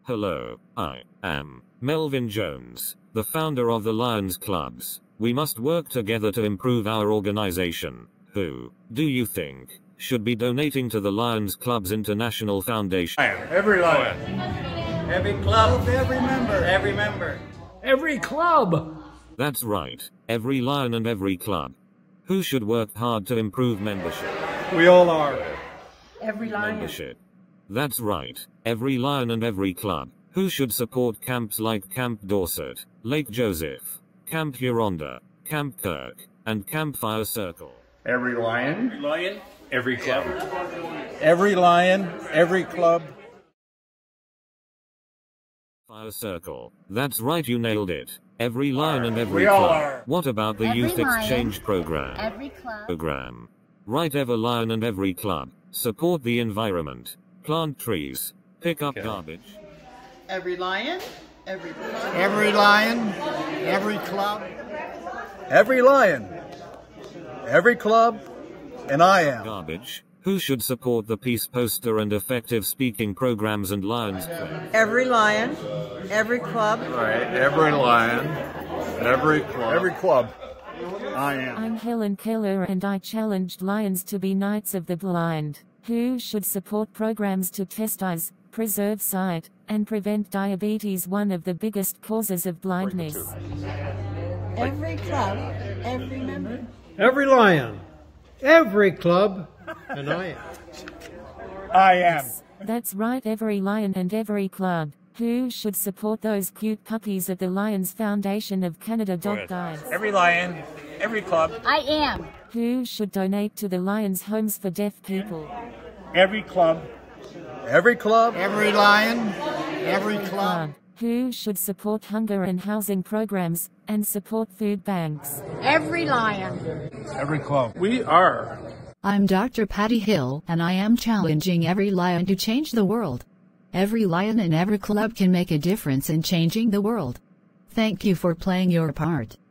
Hello, I am Melvin Jones, the founder of the Lions Clubs. We must work together to improve our organization. Who do you think should be donating to the Lions Clubs International Foundation? Every lion. Every club. Every member. Every member. Every club. That's right, every lion and every club. Who should work hard to improve membership? We all are. Every lion. Membership. That's right, every lion and every club. Who should support camps like Camp Dorset, Lake Joseph, Camp Huronda, Camp Kirk, and Campfire Circle? Every lion. Lion. Every club. Every lion, every club. Fire Circle. That's right, you nailed it. Every lion and every We all club. are. What about the Every Youth lion, Exchange Program? Every club. Right, every lion and every club. Support the environment. Plant trees. Pick up garbage. Every lion, every club. Every lion, every club. Every lion, every club, and I am. Garbage. Who should support the peace poster and effective speaking programs and Lions Club? Every lion, every club. Right. Every lion. Every club. Every club, I am. I'm Helen Keller and I challenged lions to be Knights of the Blind. Who should support programs to test eyes, preserve sight, and prevent diabetes, one of the biggest causes of blindness? Every club, every member. Every lion. Every club. And I am. I am. That's right, every lion and every club. Who should support those cute puppies at the Lions Foundation of Canada Dog Guides? Every lion. Every club. I am. Who should donate to the Lions Homes for Deaf People? Every club. Every club, every lion, every club. Who should support hunger and housing programs, and support food banks? Every lion. Every club. We are. I'm Dr. Patty Hill, and I am challenging every lion to change the world. Every lion and every club can make a difference in changing the world. Thank you for playing your part.